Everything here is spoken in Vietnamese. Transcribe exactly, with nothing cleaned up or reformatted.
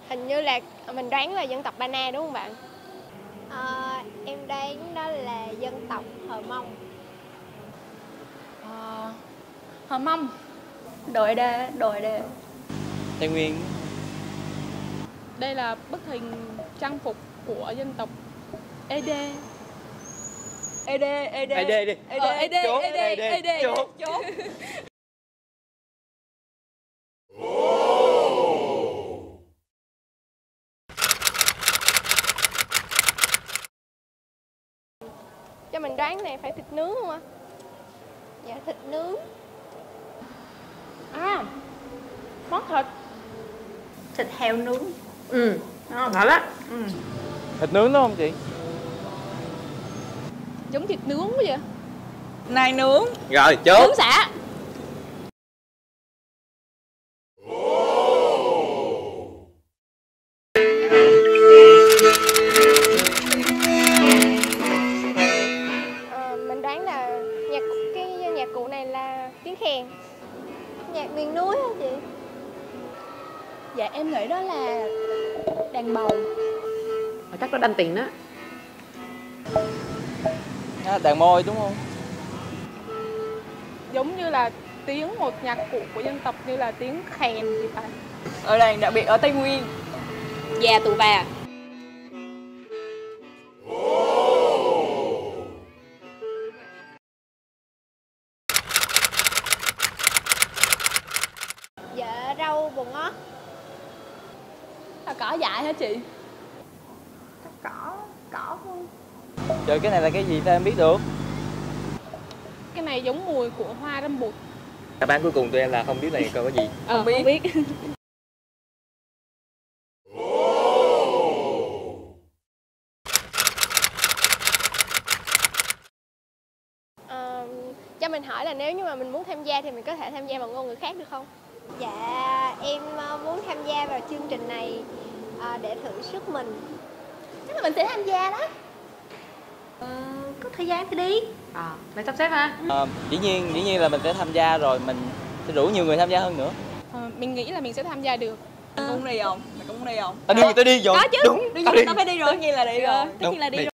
Hình như là mình đoán là dân tộc Ba Na đúng không bạn? À, em đoán đó là dân tộc Hờ Mông. À, Hờ Mông. Đội đê, đội đê. Tây Nguyên. Đây là bức hình trang phục của dân tộc ê đê. ê đê, ê đê. ê đê đi. ê đê, ê đê, Trốn, ê đê, ê đê, trốn. trốn. Cho mình đoán này phải thịt nướng không ạ? Dạ, thịt nướng. À, món thịt. Thịt heo nướng. Ừ, ngon thật á. Ừ. Thịt nướng đúng không chị? Giống thịt nướng quá vậy. Nai nướng. Rồi, chốt. Nướng xả. À, mình đoán là nhạc cái nhạc cụ này là tiếng khen. Nhạc miền núi hả chị? Dạ em nghĩ đó là đàn bầu. Mà chắc nó đanh tiền đó. À, đàn môi đúng không? Giống như là tiếng một nhạc cụ của dân tộc như là tiếng khèn thì phải. Ở đây đặc biệt ở Tây Nguyên. Già tù bà. Dạ, rau bồ ngót. Là cỏ dại hả chị? Cỏ, cỏ không? Trời, cái này là cái gì ta em biết được? Cái này giống mùi của hoa râm bụt. Đáp án cuối cùng tụi em là không biết này coi có gì. Ờ, không biết. Không biết. À, cho mình hỏi là nếu như mà mình muốn tham gia thì mình có thể tham gia bằng ngôn ngữ khác được không? Dạ, em ờ, muốn tham gia vào chương trình này ờ, để thử sức mình. Chắc là mình sẽ tham gia đó. Ờ, có thời gian thì đi. À, mày sắp xếp ha. À, dĩ nhiên, dĩ nhiên là mình sẽ tham gia rồi mình sẽ rủ nhiều người tham gia hơn nữa. Ờ, mình nghĩ là mình sẽ tham gia được. Mày có muốn đi không? Mày có muốn đi không? Tao đi, tao đi rồi. Có chứ. Đúng, Đương tao nhiên đi. tao phải đi rồi. Tất nhiên là đi rồi. Tất nhiên là đi rồi.